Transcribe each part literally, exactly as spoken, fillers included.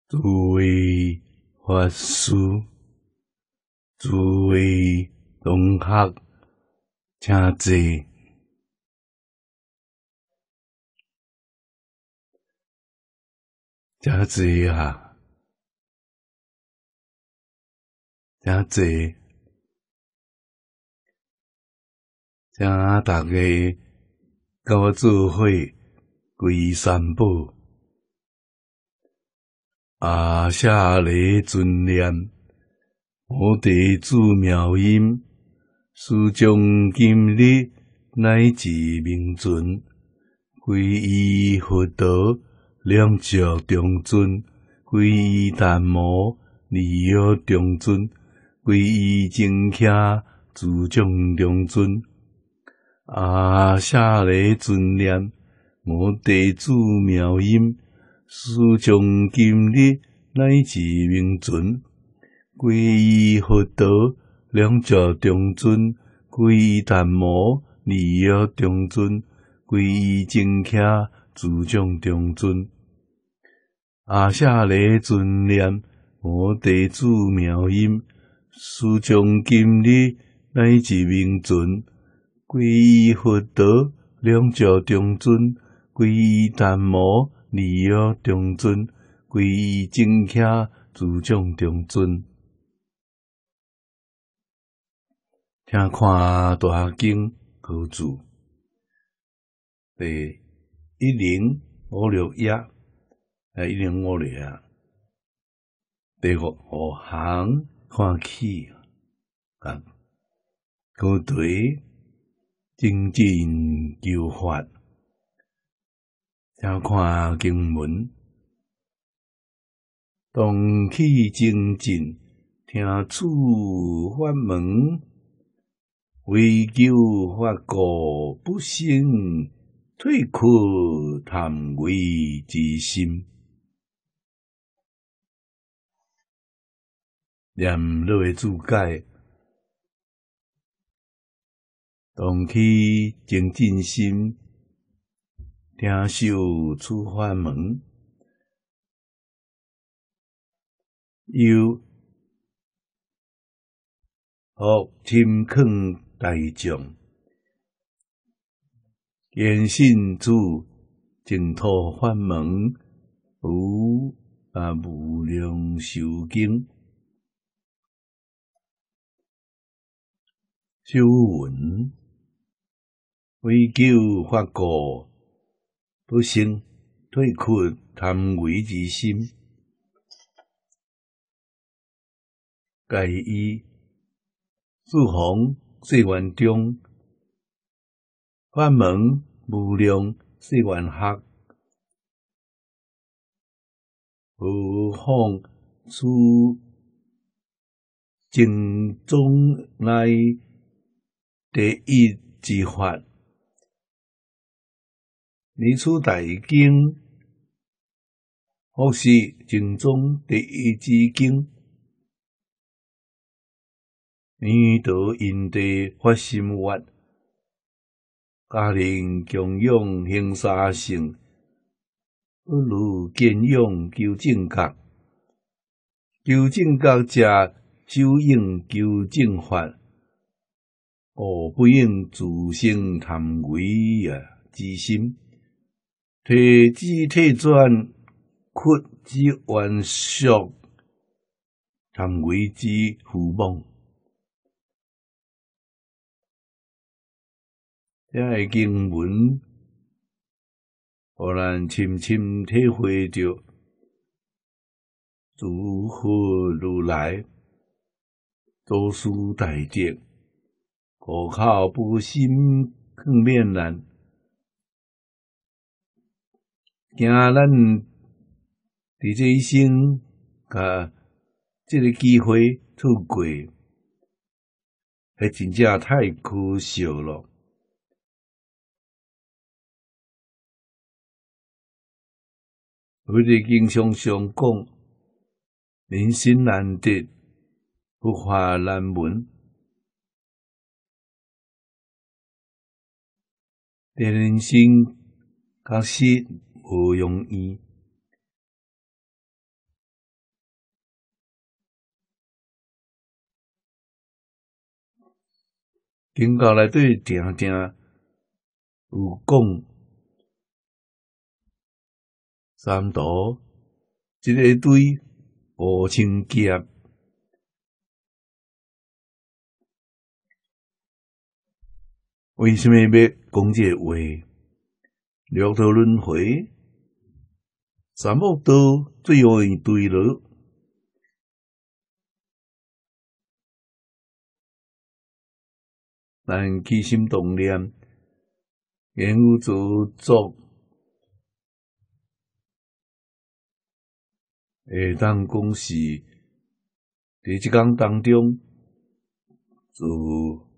诸位法师、诸位同学，请坐，请坐啊，请坐，请大家甲我做伙皈依三宝。阿舍利尊念，我弟子妙音，师将今日乃至明存，皈依佛道，两足中尊，皈依达摩，利益中尊，皈依净伽，自重中尊。阿舍利尊念，我弟子妙音，师将今日乃至明存，皈依佛道，两足中尊，皈依达摩，利益中尊，皈依净伽，自重中尊。阿舍利尊念，我弟子妙音，师将今日乃至明存，皈依佛道，两足中尊，皈依达摩，利益中尊，皈依净伽，自重中尊。听看大经好字，第一零五六页，啊，一零五六页，第五五行看起，啊，高对精进求法。听看经文，当起精进，听此法门，为求法果不生，退却贪为之心。念落的注解，当起精进心。听受此法门，又学深劝大众，坚信此净土法门有啊无量寿经。小文为求法果不生，退却贪为之心。解义自从世愿中，法门无量世愿学，何况此正宗内第一之法。而此大经，或是正宗第一之经，圆道因地发心法，家人供养行三乘，不如见养求正觉，求正觉者修应求正法，故不应自生贪为啊之心。提之退转，屈之冤属，贪为之父母。这个经文，互咱深深体会着诸佛如来祖师大德，苦口不心更勉难。惊咱伫这一生，甲这个机会错过，迄真正太可惜了。我哋经常常讲，人生难得，佛法难闻。人生确实无容易。 经教内底定定有讲三毒，一个对五千劫，为什么要讲这话？六道轮回，三恶道最后一对了。咱起心动念，言语造作，会当讲是伫即工当中做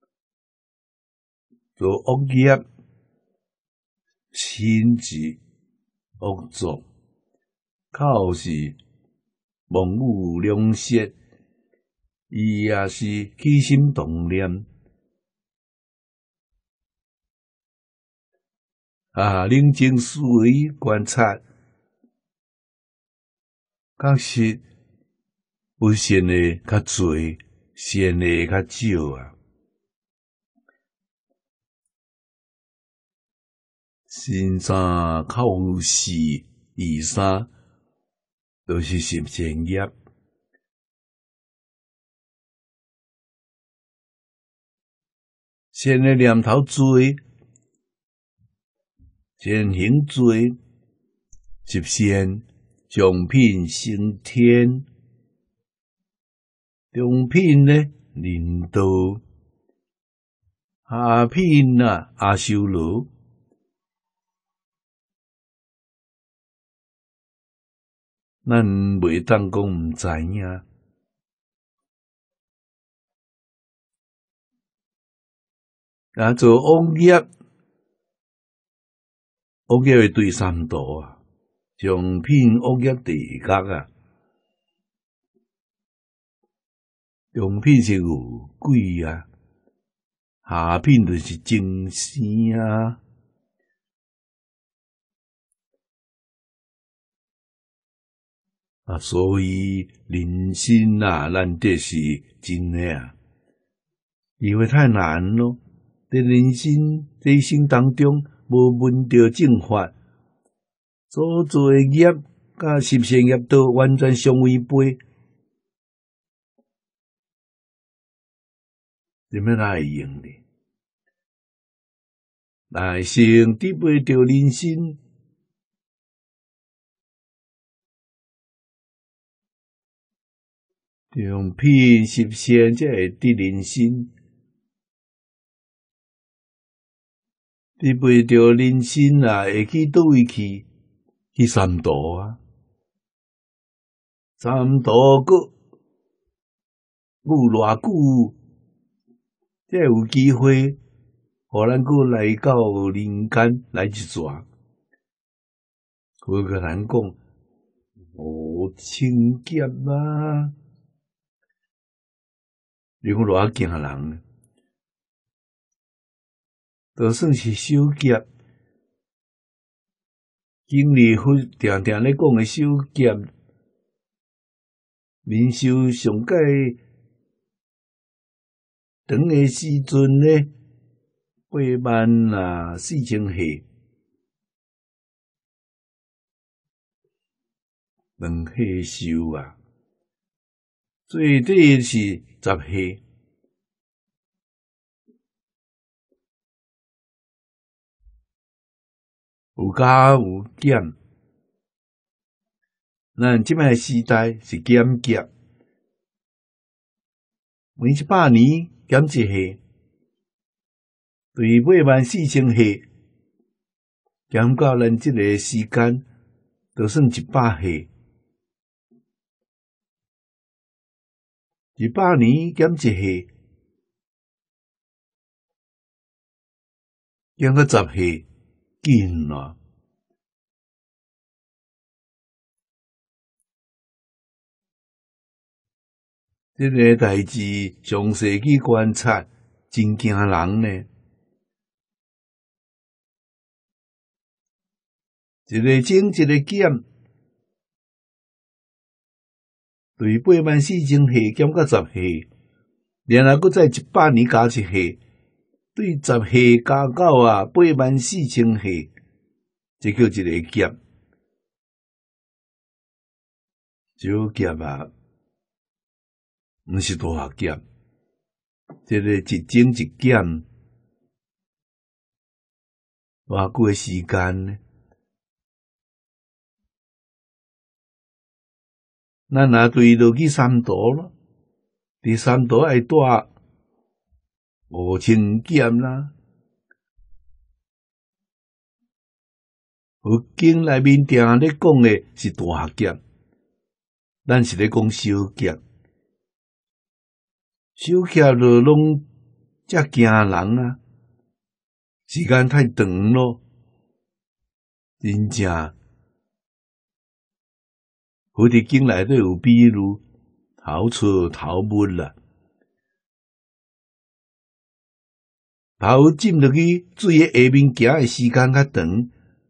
做恶业，甚至恶作，靠是忘语良舌，伊也是起心动念。啊，冷静思维观察，确实不善的较侪，善的较少啊。身三口四二三，都是十善业。善的念头侪。善行罪，十善上品升天，中品呢领导，下品啊阿修罗。咱袂当讲毋知影，啊做恶业。恶业的对三毒啊，上品恶业第一角啊，中品是有鬼啊，下品就是精神啊。啊，所以人生啊，难得是真诶啊，因为太难咯。在人生这一生当中，无闻到正法，所做诶业甲十善业道完全相违背，点样哪会用呢？哪会成抵袂着人生？中品十善才会得人生。你袂着人生啊，会去倒位去？去三毒啊！三毒搁有偌久，才有机会，互咱搁来到人间来一转。我甲咱讲，五千劫啊！你讲偌惊人，就算是小劫。经历佛定定咧讲诶小劫，民寿上界长诶时阵咧，八万啊四千岁，两岁寿啊，最低是十岁。有加有减，咱即摆时代是减劫，每一百年减一岁，对八万四千岁，减到咱即个时间，就算一百岁，一百年减一岁，减到十岁。紧啊！这个代志详细去观察，真惊人呢。一个增一个减，对八万四千岁减到十岁，然后搁再一百年加一岁， 对十岁加九啊，八万四千岁，这叫一个劫。小劫啊，毋是大劫，这个一增一减，偌久诶时间呢？咱若对落去三途咯，第三途爱带五千剑啦。佛经内面定咧讲诶是大劫，咱是咧讲小劫。小劫就拢遮惊人啊，时间太长咯，真正。佛伫经内底有比如头出头没啦，头浸落去水诶下面行诶时间较长，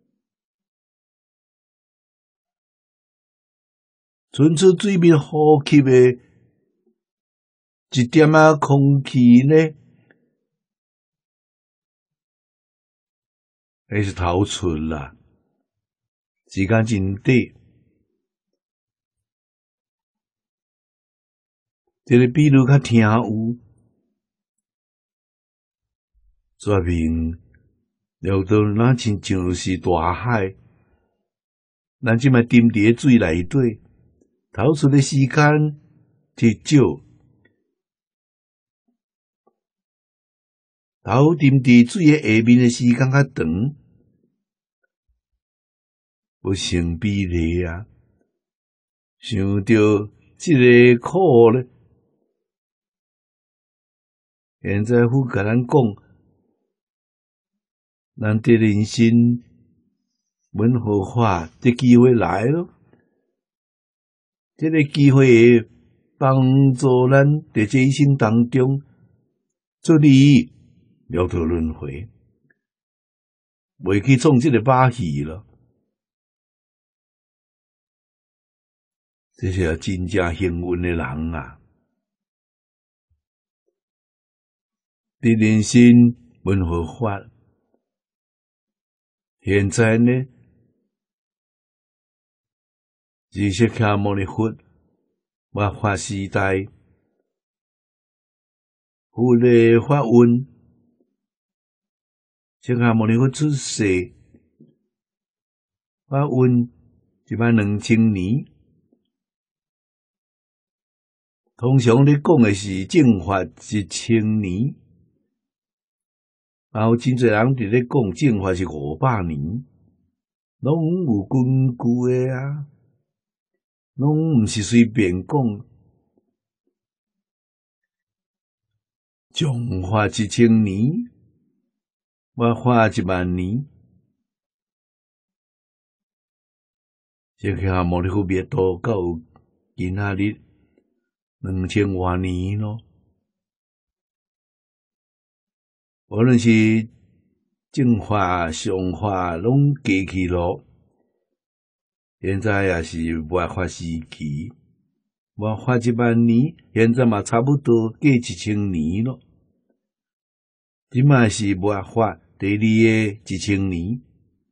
纯出水面呼吸诶一点仔空气呢，迄是头出啦，时间真短。这个比如较听有，说明了到咱亲像是大海，咱即摆沉伫水内底，头出的时间忒少，头沉伫水的下面的时间较长，不成比例啊！想到这个苦咧。现在佛甲咱讲，咱伫人生闻佛法，这机会来咯。这个机会会帮助咱伫这一生当中出离了脱轮回，袂去创这个把戏咯。这是真正幸运的人啊！伫人生闻佛法，现在呢，是释迦牟尼佛末法时代，佛的法运，释迦牟尼佛出世，法运一万两千年。通常咧讲的是正法一千年。然后真侪人伫咧讲正法是五百年，拢有根据的啊，拢毋是随便讲。正法一千年，我法一万年，释迦牟尼佛灭度到今仔日两千多年咯。无论是正法、上法，拢加去咯。现在也是末法时期，末法一万年，现在嘛差不多过一千年咯。即卖是末法第二个一千年，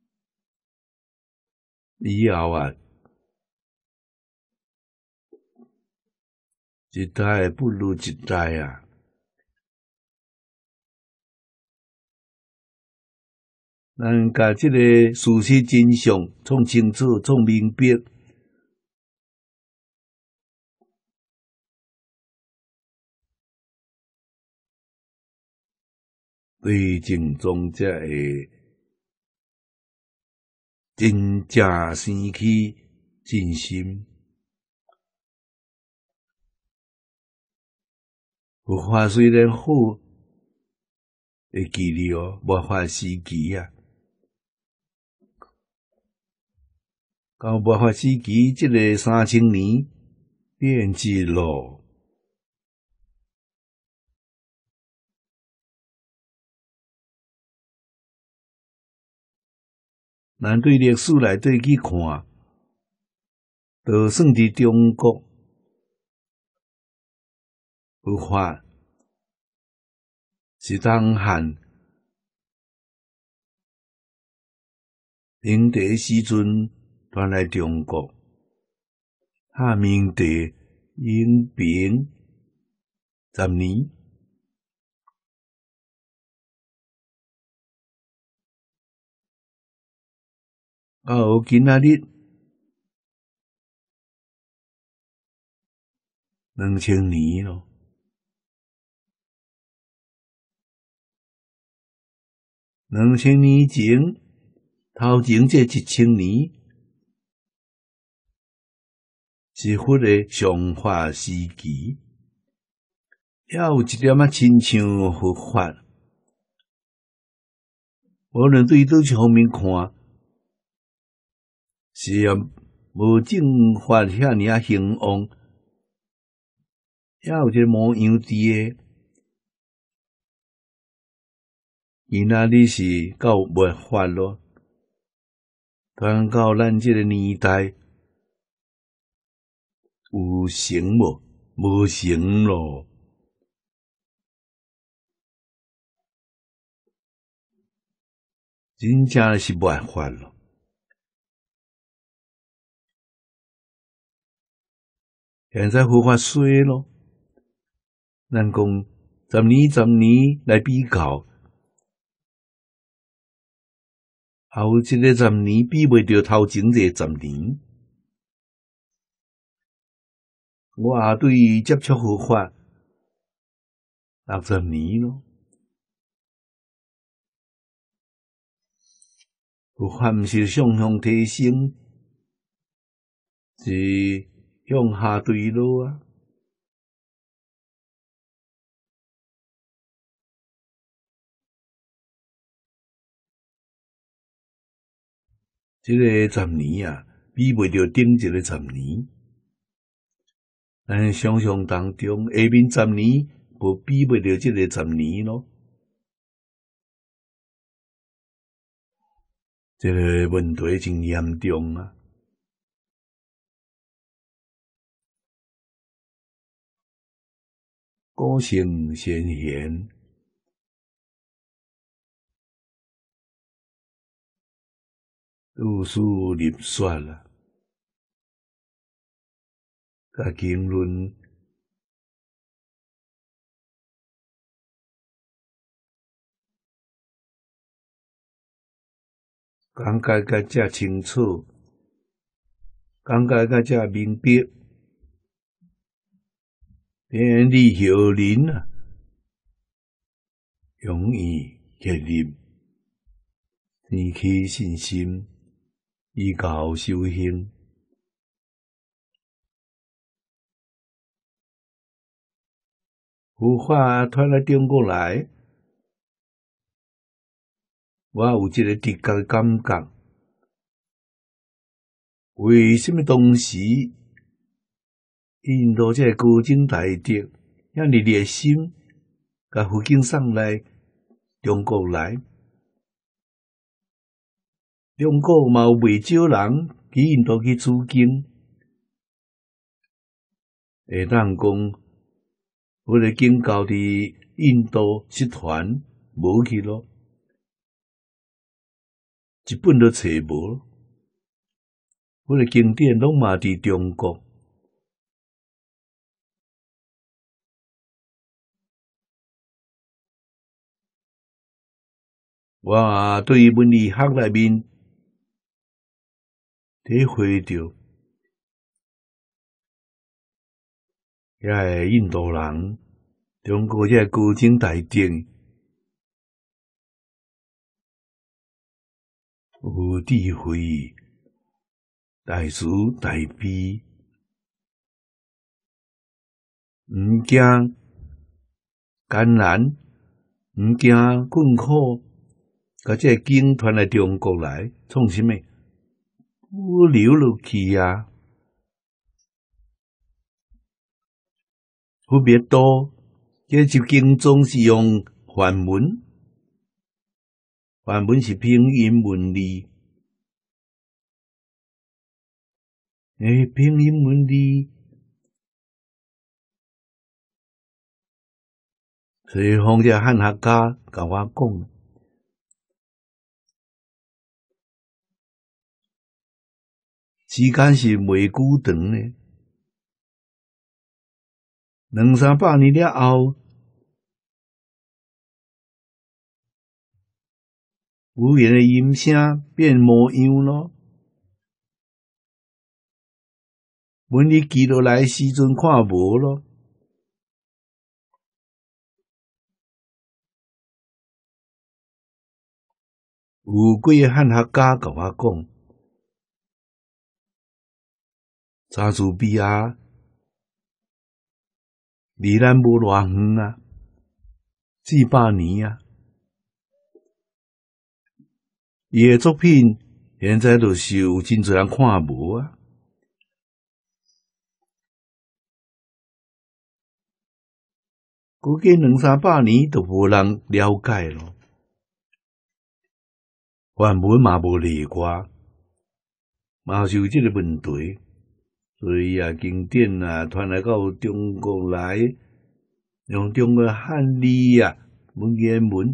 以后啊，一代不如一代啊。咱甲即个事实真相创清楚、创明白，对正宗才会真正生起信心。佛法虽然好，会记哩哦，末法时期啊。到末法时期，即个三千年变质咯。咱对历史内底去看，就算伫中国，佛法是东汉明帝时阵传来中国，汉明帝永平十年，到今仔日两千年咯。两千年前，头前这一千年是佛的上法时期，也有一点仔亲像佛法。无论对倒一方面看，是啊，无正法遐尔啊兴旺，也有一个模样伫诶。今仔日是到末法咯，传到咱即个年代，有成无？无成咯。真正是末法咯。现在佛法衰咯，咱讲十年十年来比较，后一个十年比袂着头前一个十年。我也对于接触佛法六十年咯。佛法毋是向向提升，是向下坠落啊。这个十年啊，比袂着顶一个十年。咱想象当中，下面十年无比袂着这个十年咯。这个问题真严重啊！古圣先贤著书立说啦，甲经论讲解甲遮清楚，讲解甲遮明白，天理后人啊，容易确立，提起信心，依教修行。佛法传来中国来，我有一个直觉的感觉。为什么当时印度这个高僧大德遐尼热心，甲佛经送来中国来？中国嘛有袂少人去印度去取经，会当讲，我的经教伫印度失传无去咯，一本都找无。我的经典拢嘛伫中国。我啊对于文理学内面体会着，遐个印度人、中国这个高僧大德有智慧、大慈大悲，毋惊艰难，毋惊困苦，甲这个经传来中国来，创啥物？保留落去啊！分别多，这集经总是用梵文，梵文是拼音文字，诶，拼音文字随方这汉学家甲我讲，时间是袂久长呢，两三百年了后，语言的音声变模样咯。阮你记落来时阵看无咯。有几个汉学家甲我讲，查士比亚离咱无偌远啊，四百年啊。伊诶作品现在就是有真侪人看无啊。估计两三百年都无人了解咯。原文嘛无例外，嘛是有即个问题，所以啊，经典啊传来到中国来，用中国汉字啊文言文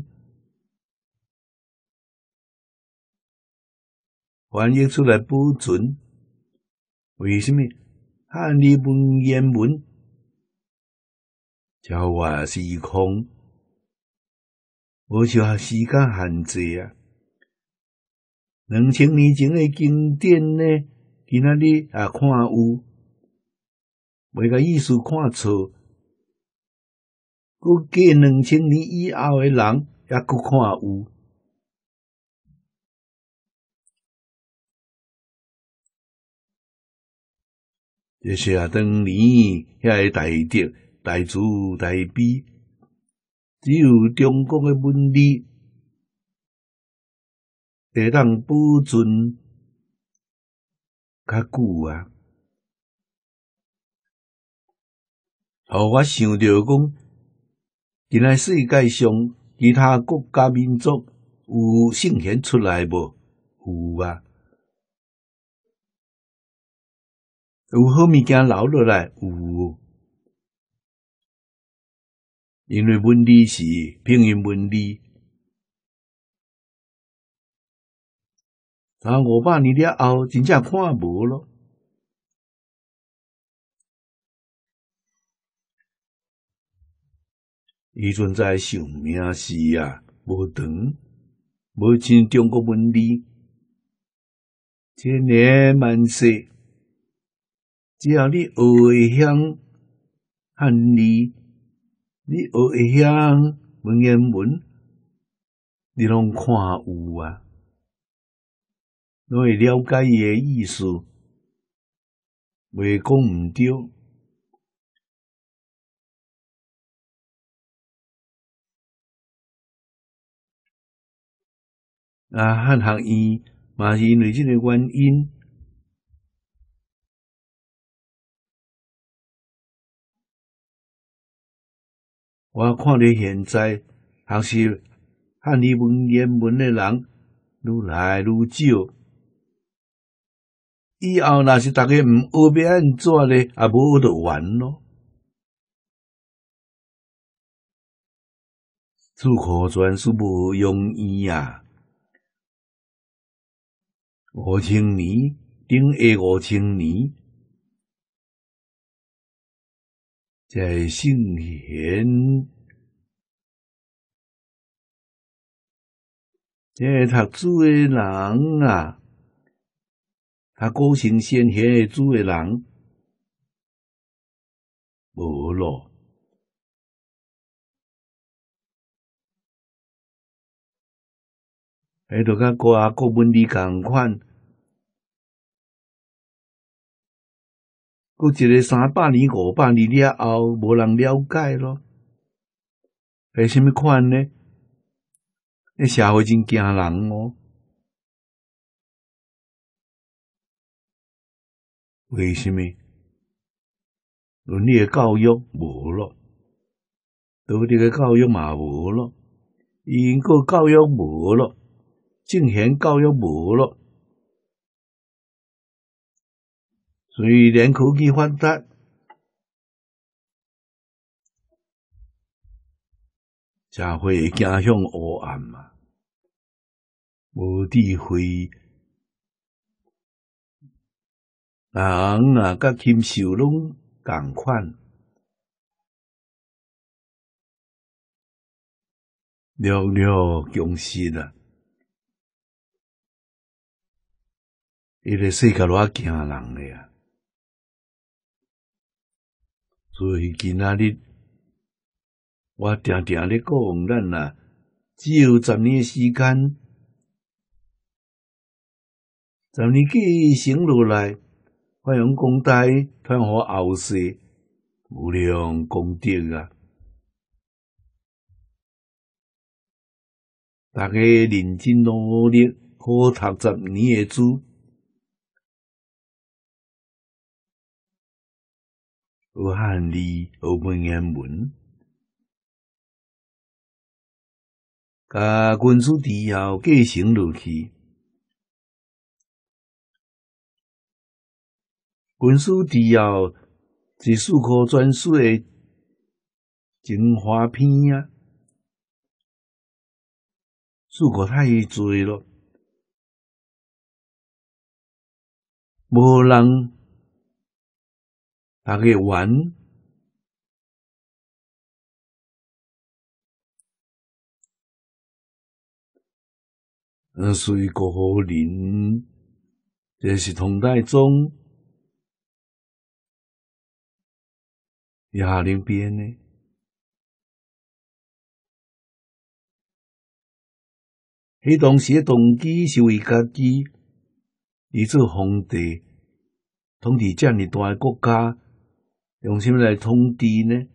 翻译出来保存。为什么汉字文言文超越时空，无受时间限制啊？两千年前的经典呢，今仔日啊看有，袂甲意思看错。佮过两千年以后的人，也佮看有。这是啊，当年遐个大德、大慈大悲，只有中国的文字会当保存较久啊。互我想到讲，今仔世界上其他国家民族有圣贤出来无？有啊。有好物件留落来，有，因为文字是拼音文字，三五百年了后，真正看无咯。伊阵在寿命是啊，无长，无像中国文字，千年万世。只要你学会晓汉字，你学会晓文言文，你拢看有啊，拢会了解伊诶意思，袂讲毋对。啊，汉学院嘛是因为即个原因。我看到现在学习汉字文言文的人愈来愈少，以后若是逐个毋学要安怎咧，也无学就完咯。出口传是无容易啊！五千年，顶下五千年，这圣贤。这读书的人啊，读古圣先贤的书的人，无咯。迄著甲外国文字共款，搁一个三百年、五百年了后，无人了解咯。为什么款呢？那社会真惊人哦。为什么？伦理的教育无咯，道德的教育嘛无咯，因果教育无咯，正贤教育无咯。虽然科技发达， 社会会走向黑暗嘛，无智慧，人啊，甲禽兽拢共款，弱肉强食啊！伊个世界偌惊人咧啊！所以今仔日我定定咧讲，咱啊，只有十年时间，十年继承落来，发扬光大，传互后世无量功德啊！大家认真努力，好读十年诶书，学汉字，学文言文，甲军事治后继承落去。军事治后是四库全书诶精华篇啊，四库太多咯，无人大家玩。呃，随国好人，这是唐太宗下令编的。迄当时的动机是为家己，伊做皇帝，统治遮尔大个国家，用啥物来统治呢？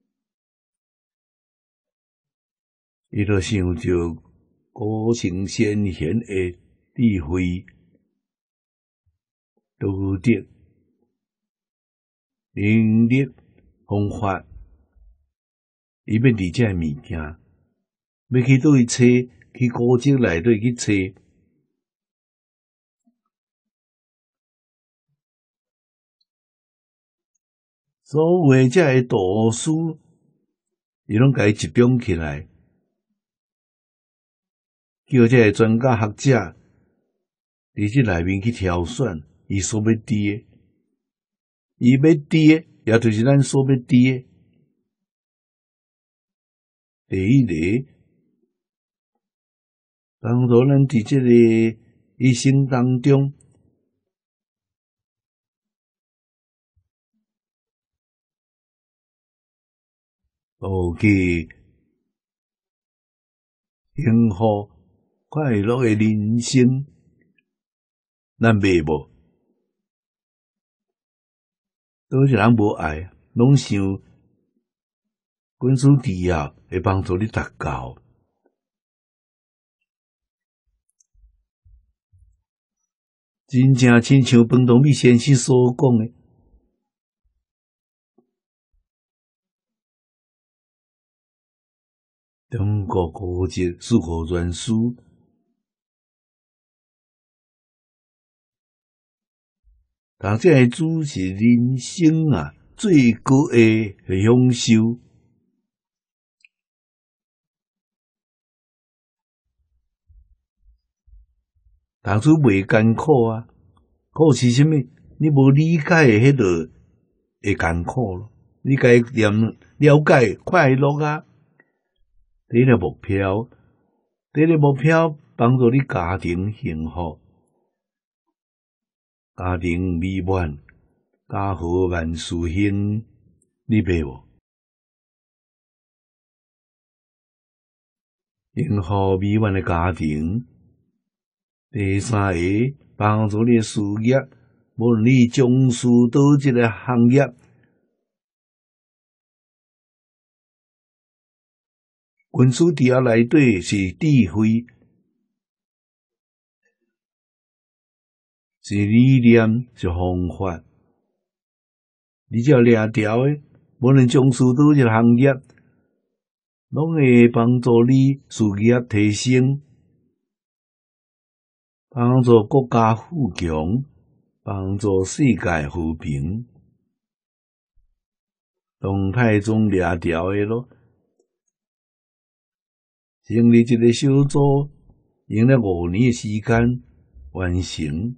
伊就想着古圣先贤的智慧、道德、能力、方法，伊要伫遮物件，要去倒去找，去古籍内底去找。所有遮个道士，伊拢甲伊集中起来，叫遮个专家学者伫即内面去挑选伊所要知诶，伊要知诶，也就是咱所要知诶。第一个，帮助咱伫即个一生当中，哦，去幸福快乐诶人生，咱袂无，倒一人无爱，拢想军事治后会帮助你达到。真正亲像彭东美先生所讲诶，中国古籍四库全书，读这个书是人生啊最高诶享受。读书袂艰苦啊，苦是啥物？你无理解诶，迄个会艰苦咯。你该念了解快乐啊，第一个目标，第一个目标帮助你家庭幸福，家庭美满，家和万事兴，你袂无？幸福美满诶家庭。第三个，帮助你诶事业，无论你从事倒一个行业，军事治后内底是智慧，是理念，是方法。你只要掠条诶，无论从事倒一个行业，拢会帮助你事业提升。帮助国家富强，帮助世界和平。唐太宗掠条的咯， 成立一个小组，用了五年的时间完成。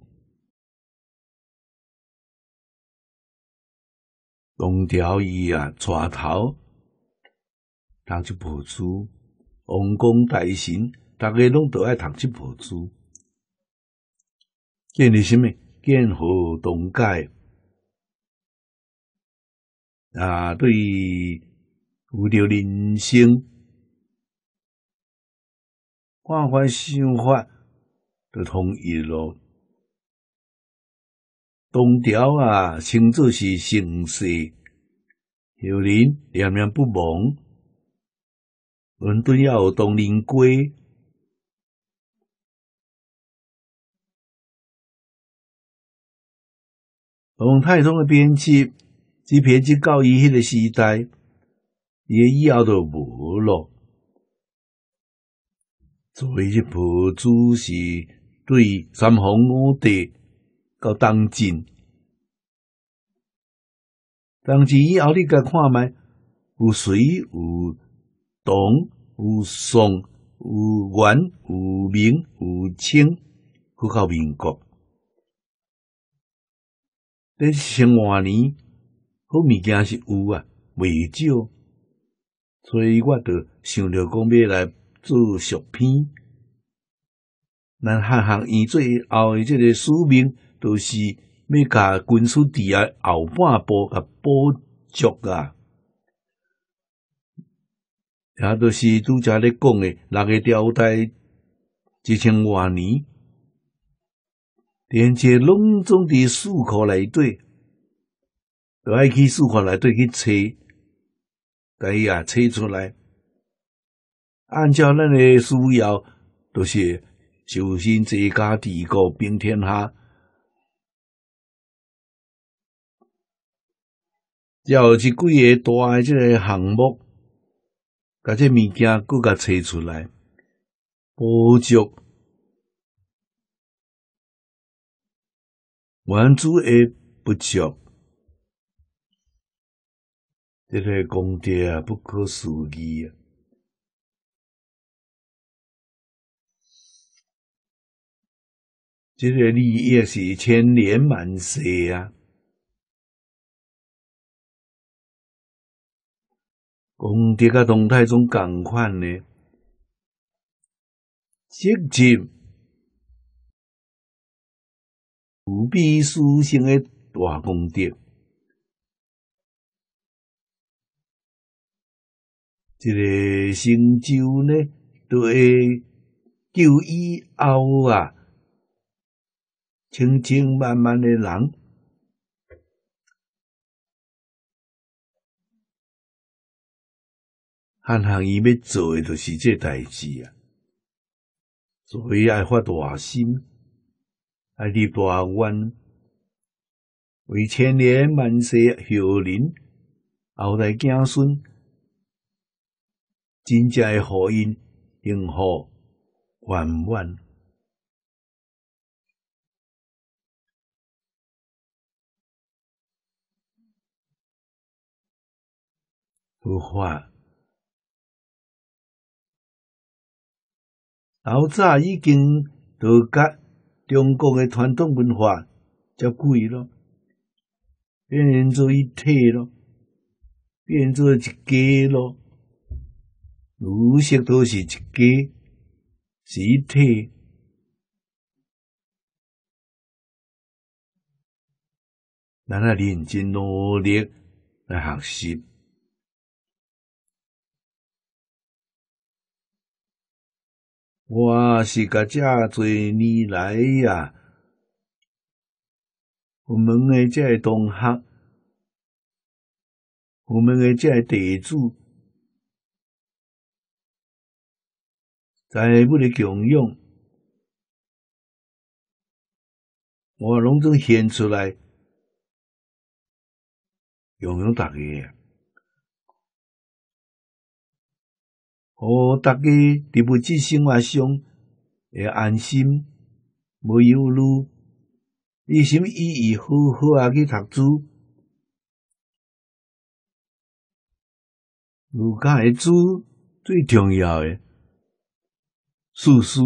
东条伊啊，带头读这部书，王公大臣，大家拢都爱读这部书。建立什么？建和同解啊！对有着人生看法想法，就统一咯。东条啊，称作是盛世，后人念念不忘。伦敦也有东林街。王太宗的编辑，这编辑到伊迄个时代，伊以后就无咯。所以这部书是对三皇五帝到东晋，东晋以后你甲看觅，有隋、有唐、有宋、有元、有明、有清，去到民国。这千多年，好物件是有啊，袂少，所以我就想着讲要来做续篇。咱汉学院最后的这个使命，就是要甲军事伫啊后半部甲补足啊，也就是拄则咧讲的六个朝代一千多年。连接拢总伫史库内底，就爱去史库内底去找，甲伊啊找出来。按照咱的需要，就是修身齐家治国平天下。要有一几个大的这个项目，甲这物件佫甲找出来，补足。原子的不足，这个功德啊不可思议啊！这个利益是千年万世啊！功德甲唐太宗同款呢，直接有比书生的大功德。这个成就呢，就会救以后啊，千千万万的人，汉学院要做的就是这代志啊，所以爱发大心。爱立大愿，为千年万世后人、后代子孙，真正诶互因幸福圆满。佛法老早已经都甲中国诶传统文化接轨咯，变成做一体咯，变做一家咯，儒释都是一家，是一体。咱啊认真努力来学习。我是甲遮侪年来啊，我们诶遮个同学，我们诶遮个弟子，在要咧供养，我拢总献出来，供养大家啊，互大家伫物质生活上会安心，无忧虑。你什么意义好好啊去读书，儒家诶书最重要诶， 术士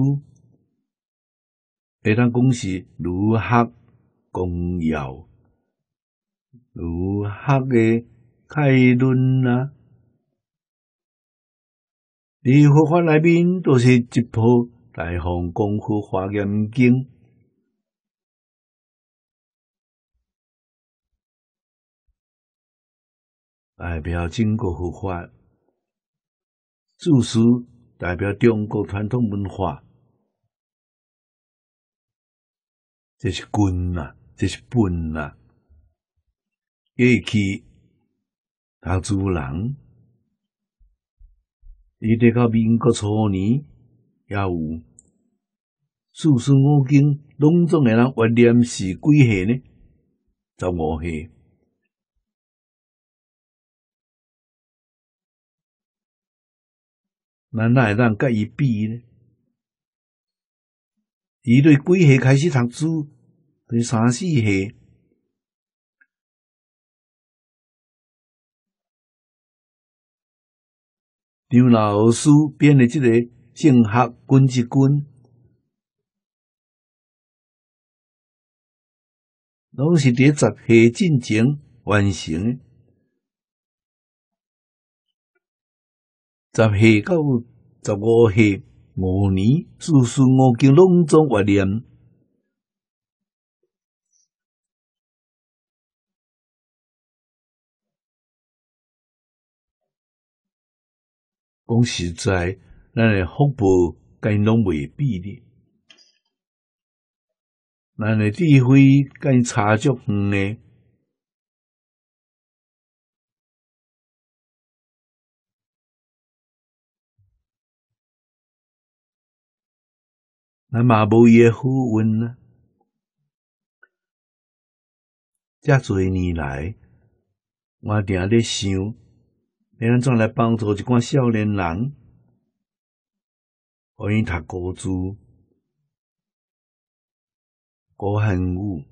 会当讲是儒学公要、儒学的开论啊。伫佛法内面都是一部大放功夫华严经，代表整个佛法。注释代表中国传统文化，这是根啊，这是本啊。过去读书人，伊直到民国初年，也有四书五经拢总会人怀念是几岁呢？十五岁。咱哪会当甲伊比呢？伊对几岁开始读书？对三四岁。张老师编的这个《性学军之军》，拢是伫十岁进前完成的。十岁到十五岁五年，四书五经拢总活念。讲实在，咱的福报甲因拢袂比哩，咱的智慧甲因差足远的。咱嘛无伊诶好运啊！遮侪年来，我定咧想，要安怎来帮助一寡少年人，互因读古字、古汉语，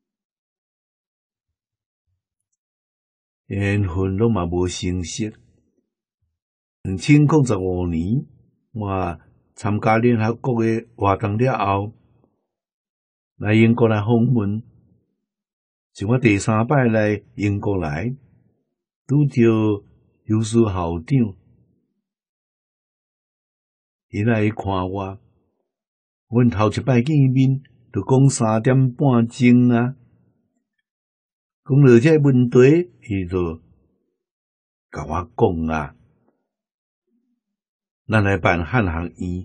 缘分拢嘛无成熟。二千零十五年，我参加联合国诶活动了后，来英国来访问，是我第三摆来英国来，拄着优秀校长，伊来看我，阮头一摆见面，就讲三点半钟啊，讲到这问题，伊就甲我讲啊，咱来办汉学院。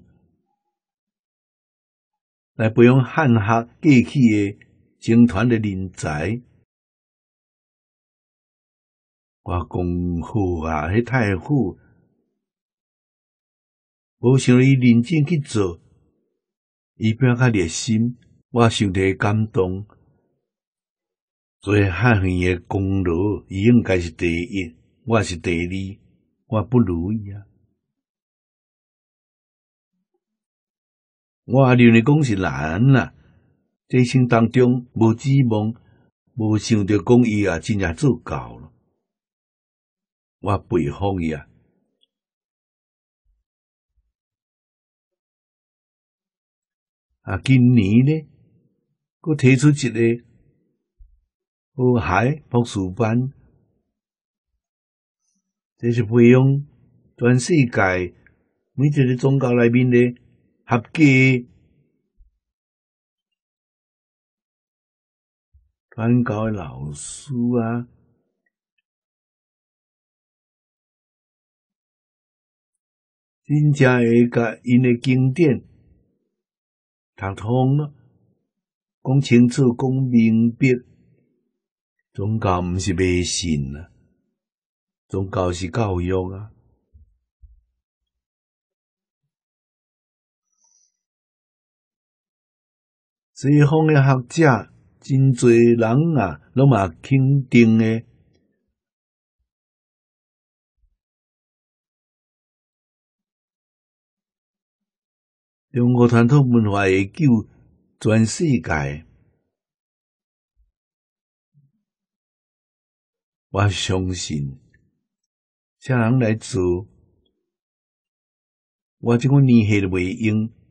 来培养汉学过去诶精团诶人才，我讲好啊，迄太好，无想到伊认真去做，伊变较热心，我受着感动。做汉学院诶功劳，伊应该是第一，我是第二，我不如伊啊。我认为讲是难啊，这一生当中无指望，无想着讲伊啊真正做到了，我佩服伊啊。啊，今年呢，佮提出一个学海博士班，这是培养全世界每一个宗教内面的合格传教的老师啊，真正会甲因的经典读通了，讲清楚，讲明白。宗教毋是迷信啊，宗教是教育啊。西方的学者真侪人啊，拢嘛肯定的。中国传统文化会救全世界，我相信，啥人来做，我即款年岁都袂用，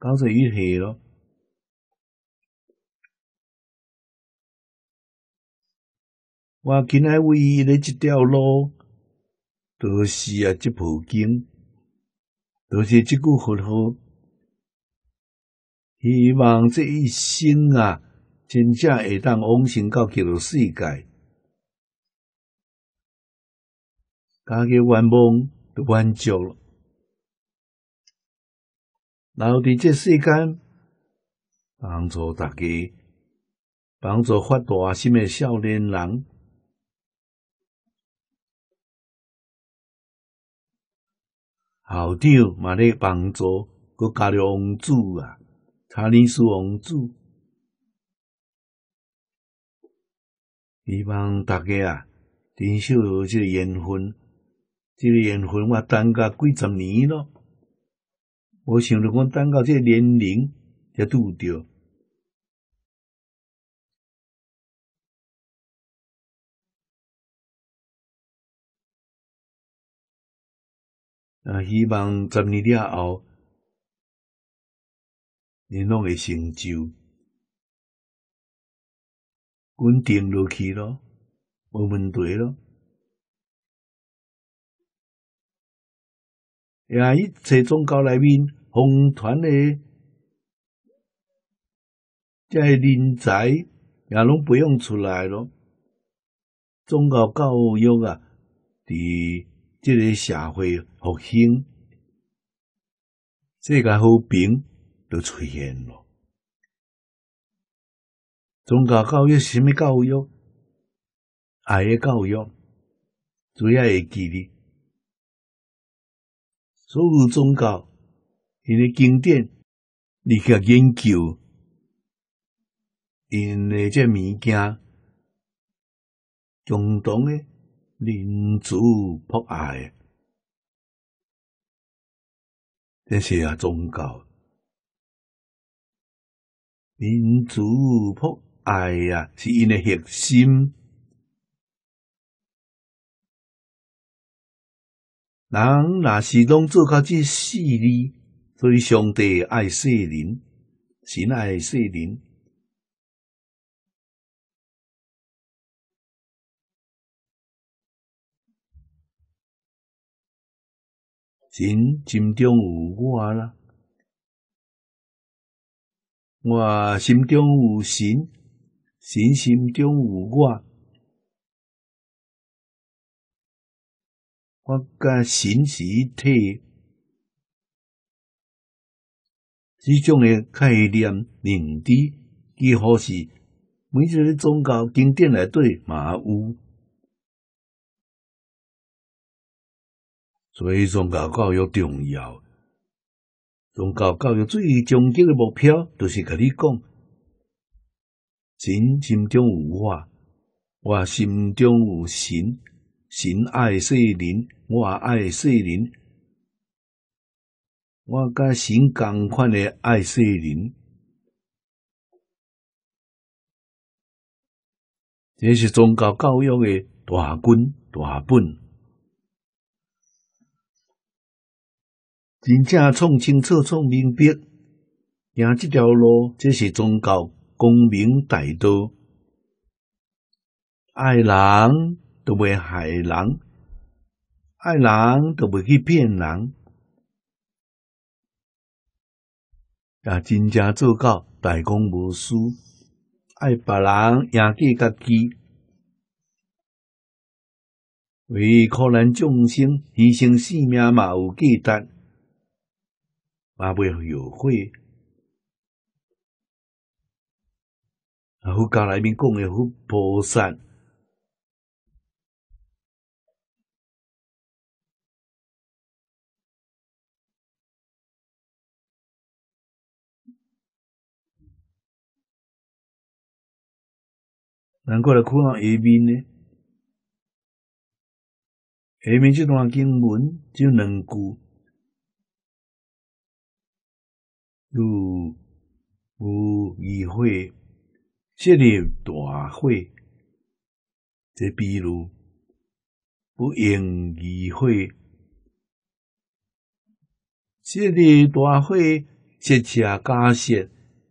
九十一岁咯。我今仔唯一的一条路，就是啊，这部经，就是这句佛号。希望这一生啊，真正会当往生到极乐世界，家己愿望就满足了。然后伫这世间，帮助大家，帮助发大心的少年人，校长嘛咧帮助，佮加入王子啊，查理斯王子。希望大家啊，珍惜这个缘分，这个缘分我等甲几十年咯，无想到我等到这个年龄才拄着。啊，希望十年了后，你拢会成就，稳定落去咯，无问题咯。也一切宗教内面，红团的这个人才也拢培养出来咯。宗教教育啊，伫这个社会复兴，世界和平就出现咯。宗教教育是啥物教育？爱的教育，主要会记哩。所有宗教，因的经典，你去研究，因的这物件，共同的民主博爱，这是啊宗教。民主博爱啊，是因的核心。人若是拢做到这四字，所以上帝爱世人，神爱世人。神心中有我啦，我心中有神，神心中有我。我甲神是一体，这种的概念认知，几乎是每一个宗教经典内底嘛有。所以宗教教育重要，宗教教育最终极的目标，就是甲你讲，神心中有我，我心中有神，神爱世人，我爱世人，我甲神同款的爱世人，这是宗教教育的大根大本。真正创清楚、创明白，行这条路，这是宗教光明大道。爱人都袂害人，爱人都袂去骗人，也真正做到大公无私，爱别人赢过家己，为苦难众生牺牲性命嘛有价值。嘛袂后悔，啊！佛教内面讲的佛菩萨，咱过来看下下面呢，下面这段经文只有两句。如无疑会，设立大会，这比如不应疑会，设立大会设车假设，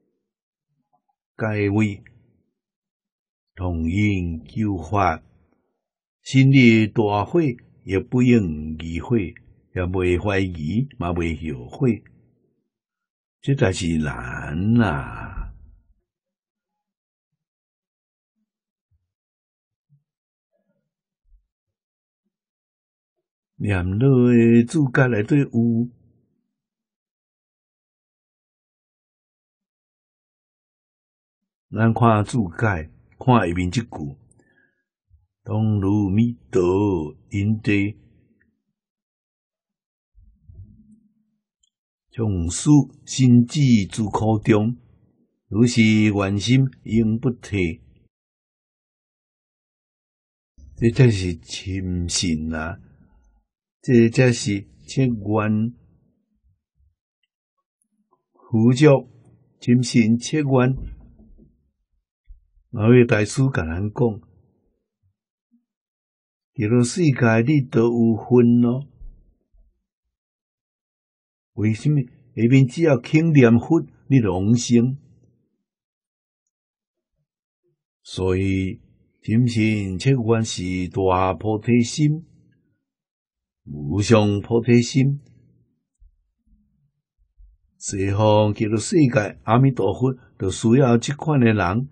改位，同因救法，心里大火也不应疑悔，也袂怀疑，嘛袂后悔，这才是难啊！念落诶注解内底有。咱看注解，看下面即句：当如弥陀因地，从事心智之苦中，如是愿心永不退。这才是深信啊！这才是切愿付足，深信切愿。哪位大师甲咱讲，极乐世界你都有份咯？为什么下面只要轻念佛，你就往生？所以深信切愿是大菩提心，无上菩提心。西方极乐世界阿弥陀佛，就需要这款的人。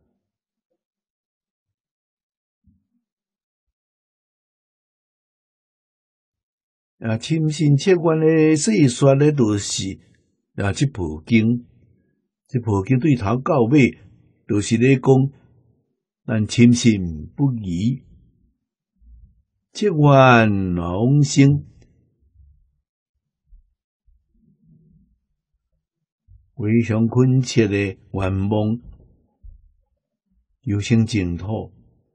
啊，深信切愿的细说的，就是啊，这部经，这部经对头到尾，就是咧讲，咱深信不疑，切愿往生，非常恳切的愿望，求生净土。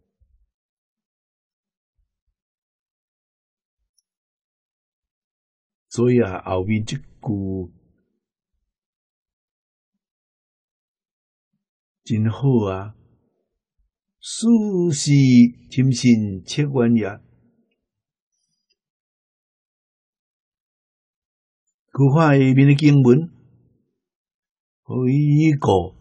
所以啊，后面这句真好啊！事是深信切愿也。佢看下面的经文，回顾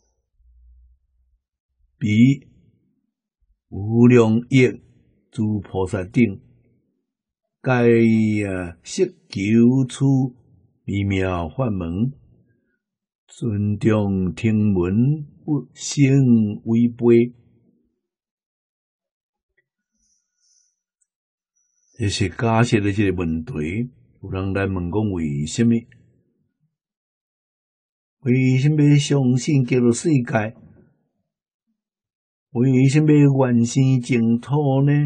比无量亿诸菩萨等。该啊，色求出微妙法门，尊重听闻，不胜违背。这是假设的这个问题，有人来问讲为什么？为什么相信极乐世界？为什么愿生净土呢？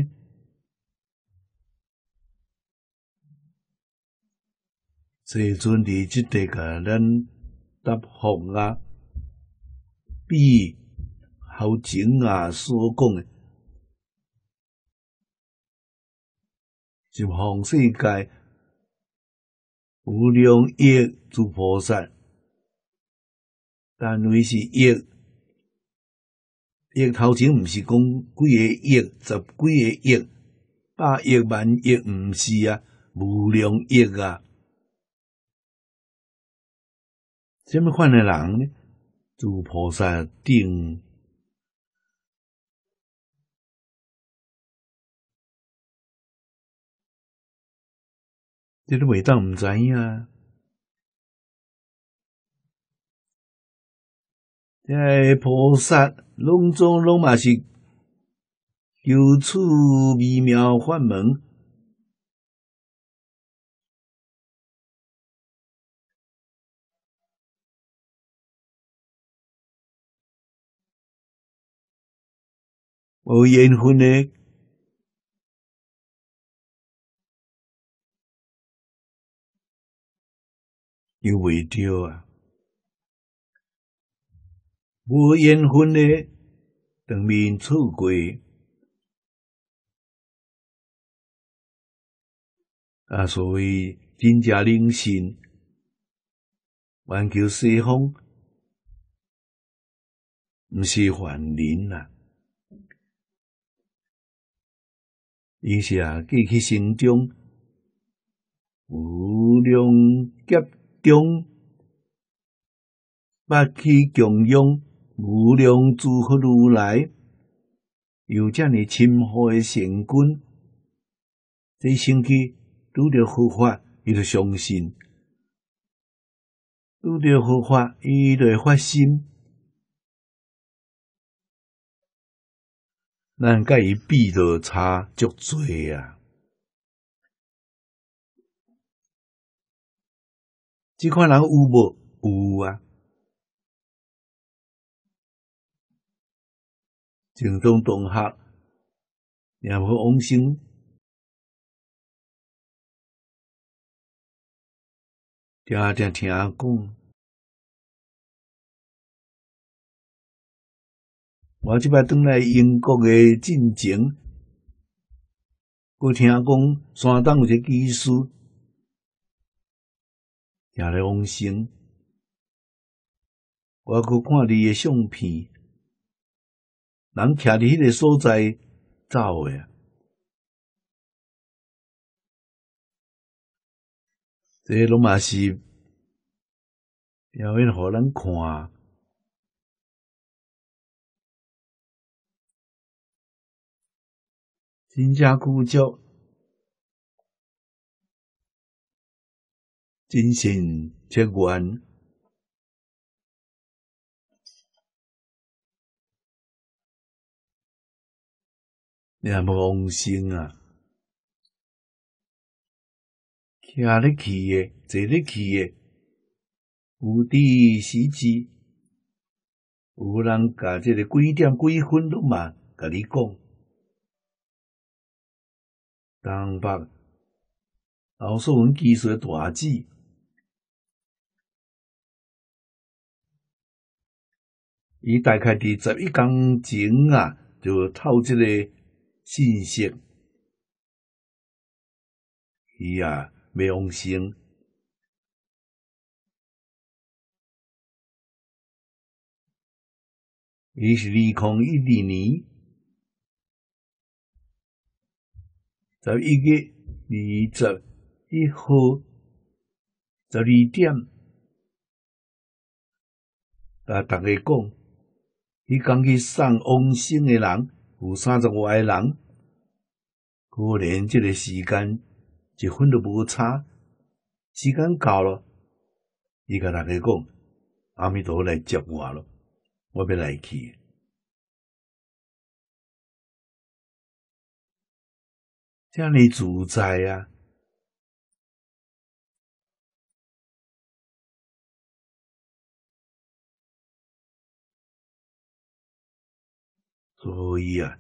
这阵伫即地甲咱答复啊，比后前啊所讲的，十方世界无量亿诸菩萨，单位是亿，亿头前毋是讲几个亿、十几个亿、百亿、万亿，毋是啊，无量亿啊。什么款的人呢？诸菩萨等，这都袂当毋知影。这个菩萨拢总拢嘛是求取微妙法门。无缘分的，又袂着啊！无缘分的，当面错过啊！所以真正灵信，愿求西方，毋是凡人啊！伊是啊，过去生中无量劫中捌去供养无量诸佛如来，有遮尔深厚的善根，这生起拄着佛法，伊就相信；拄着佛法，伊就会发心。咱甲伊比落差足多啊！即款人有无？有啊！正宗同学，也无往生，定定听讲。我即摆转来英国诶进前，我听讲山东有一个技师，也来往生。我阁看伊诶相片，人徛伫迄个所在走诶啊，这拢嘛是表演互咱看。真正具足，真心切愿，也无往生啊！徛咧去诶，坐咧去诶，有伫时至，有人甲即个几点几分拢嘛甲你讲。东北老寿文技术大姊，伊大概伫十一工前啊，就透即个信息，伊啊要往生。伊是二零一二年十一月二十一号十二点，甲大家讲，伊讲去送往生诶人有三十外个人，果然即个时间一分都无差，时间到了，伊甲大家讲，阿弥陀佛来接我咯，我要来去。遮尔自在啊！所以啊，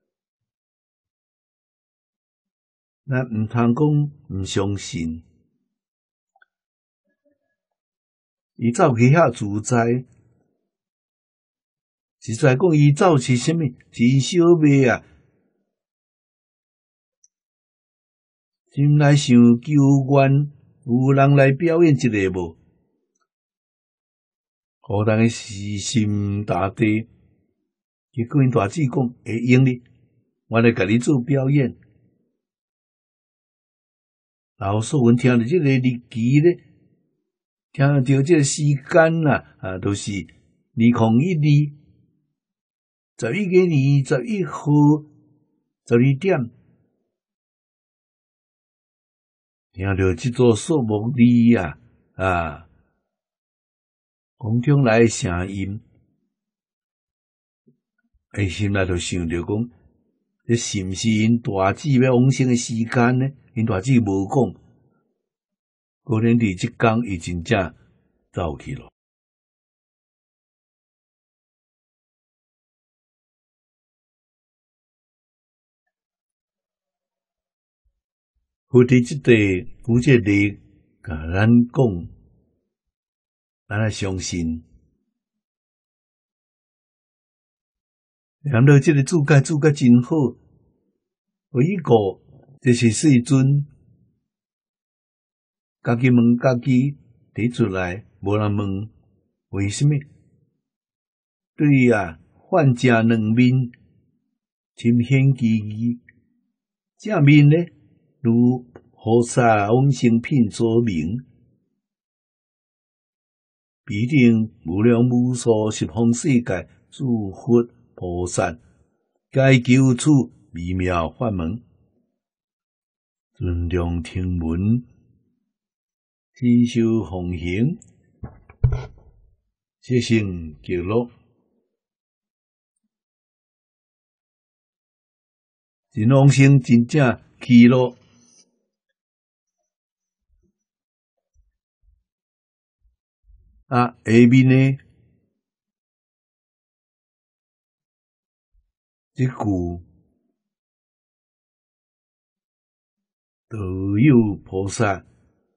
咱毋通讲毋相信，伊走去遐自在，实在讲伊走是啥物？真小妹啊！心内想求愿，有人来表演一个无？互人诶死心塌地。结果因大姊讲会用哩，我来甲你做表演。老寿文听着即个日期咧，听着即个时间啊，啊，都是二零一二十一月二十一号十二点，听着即座数目字啊啊，空中来诶声音。诶，心内就想着讲，这是毋是因大姊要往生诶时间呢？因大姊无讲，果然伫即工伊真正走去咯。佛伫即地有这个甲咱讲，咱来相信。念到即个注解，注解真好。有一个，这是世尊家己问家己提出来，无人问，为什么？对啊，幻假两面，深显其义。正面呢，如菩萨往生品所明， 必定无量无数十方世界诸佛菩萨，皆求此微妙法门，尊重听闻，吸收奉行，即成极乐。真往生真正去乐。啊，下面呢，这句道有菩萨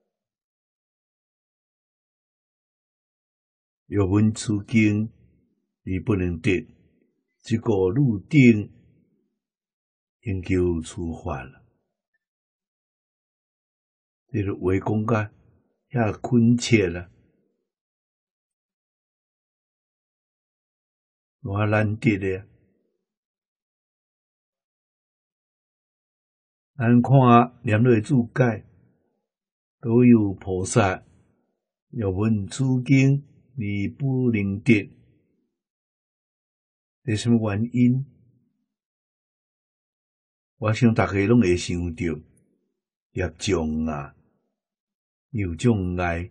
若闻此经而不能得，这个入定应求处法了。这个话讲甲遐恳切啦，偌难得的。咱看念落注解，都有菩萨若闻此经而不能得，是什么原因？我想大家拢会想到业障啊，有障碍。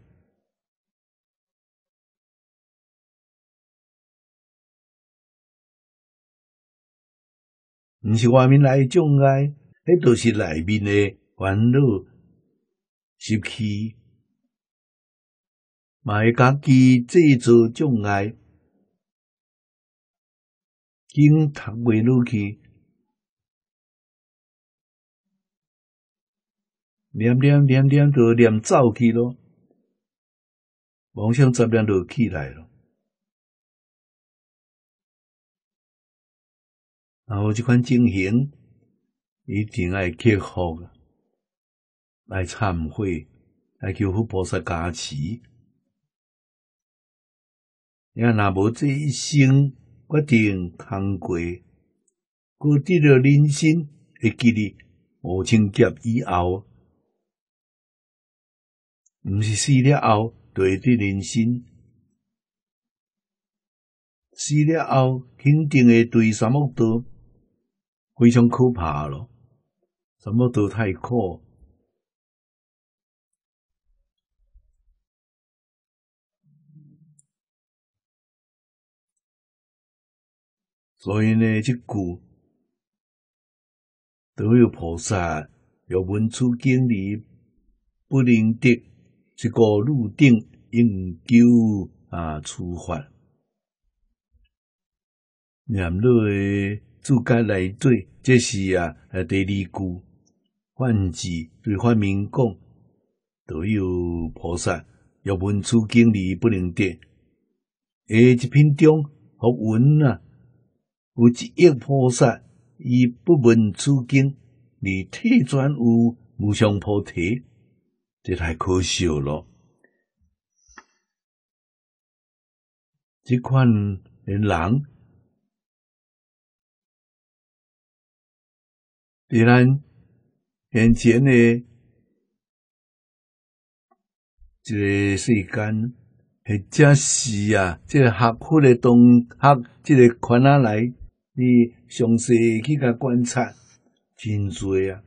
毋是外面来的障碍，迄都是内面的烦恼习气，嘛会家己制造障碍，经读袂落去，念念念念就念走去咯，妄想杂念就起来咯。然后这款情形一定要克服，来忏悔，来求佛菩萨加持。若若无这一生决定空过，过得了人生会记哩无情劫以后，毋是死了后就会得人生，死了后肯定会对三恶道。非常可怕咯，什么都太苦。所以呢，这句都有菩萨若闻此经而不能得，这个入定应求啊处法。念落的注解内底，这是啊第二句梵字对梵文讲，都有菩萨若闻此经而不能得。诶，这篇中佛文啊，有一亿菩萨而不闻此经，而体转有无上菩提，这太可笑咯！这款的人。伫咱眼前的一个世间，或者是啊，这个学佛的同学，这个圈仔内，你详细去甲观察，真多啊。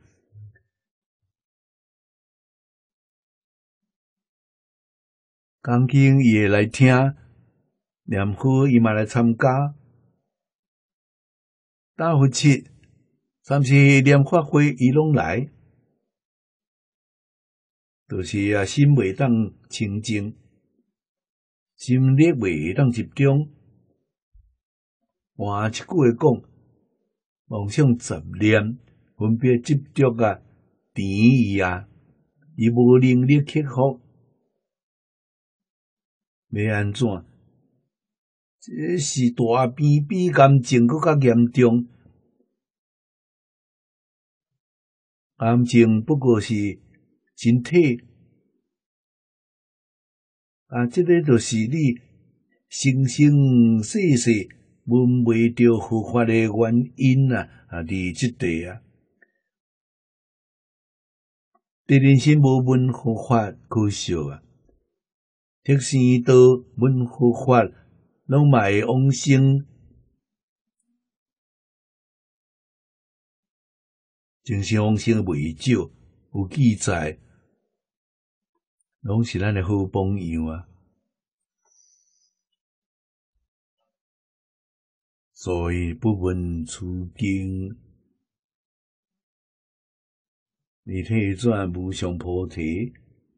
讲经伊会来听，念佛伊嘛来参加，大佛七。三是念法会，伊拢来，就是啊，心袂当清净，心力袂当集中。换一句话讲，妄想杂念，分别执着啊，甜伊啊，伊无能力克服，要安怎？这是大病比癌症搁较严重。癌症不过是身体，啊，这个就是你生生世世闻袂着佛法的原因啊！啊，伫即地啊，对人生无闻佛法可笑啊！ 特生道闻佛法，拢嘛会往生。真正往生未少，有记载，拢是咱的好榜样啊。所以不闻此经，你退转无上菩提，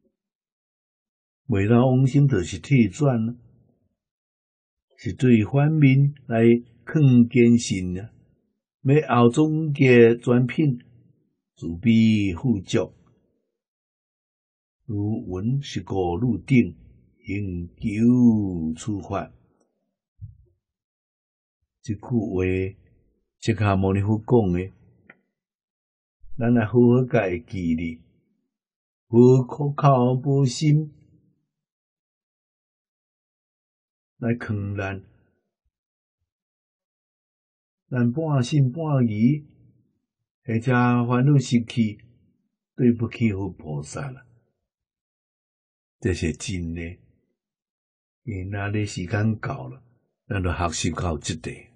未当往生就是退转，是对反面来劝坚信啊。要后总结转品，自彼富足，如闻是故入定，应求处法。这句话，释迦牟尼佛讲的，咱来好好甲会记哩，无口口无心来劝咱，咱半信半疑，或者烦恼习气，对不起佛菩萨啦。这是真的，因那你时间到了，咱就学习到这点。